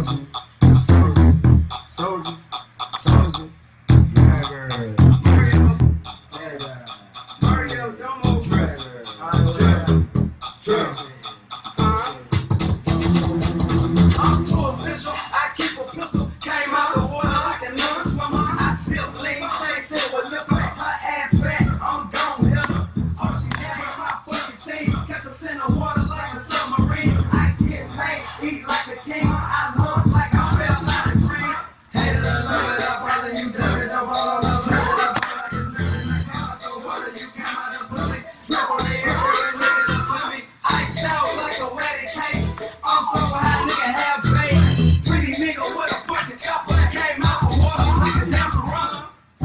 Soulja, Dragger, Mario, Domo, Dragger, I'm too official, I keep a pistol, came out of water like a never swimmer. I still lean, chase it with lip like her ass back, I'm gon' hit her. Oh, she can't hit my fucking team, catch us in the water like a submarine. I get paid, eat like a king, I look like I fell out of dream. Hate it, love it, up, all of you dug it up, all of you drink it up, all of you drink it like out the water, you came out of pussy, trip on the air, and drink it up to me. Iced out like a wedding cake, I'm so high, nigga, have bait. Pretty nigga with a fucking chopper that came out the water like a damn piranha.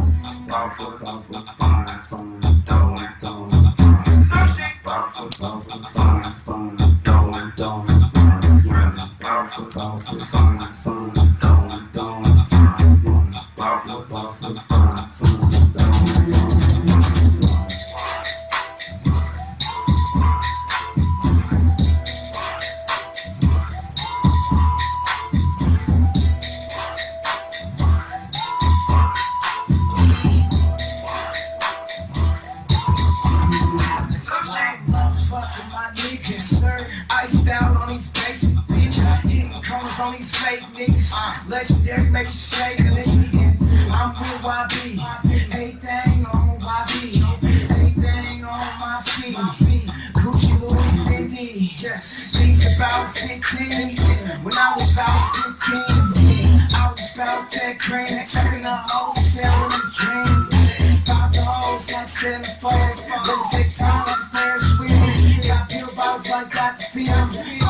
Iced out on these basic bitches, hitting corners on these fake niggas. Legendary, make it shake and it's eating. I'm with YB, everything on YB, everything on my feet. Gucci, Louis, Fendi, just things about 15. When I was about 15, I was about that cream, checking the wholesale in the dream. Pop the hoes like 7 fours, let me take time like a pair of sweet. Got pill bottles like Dr. Phil.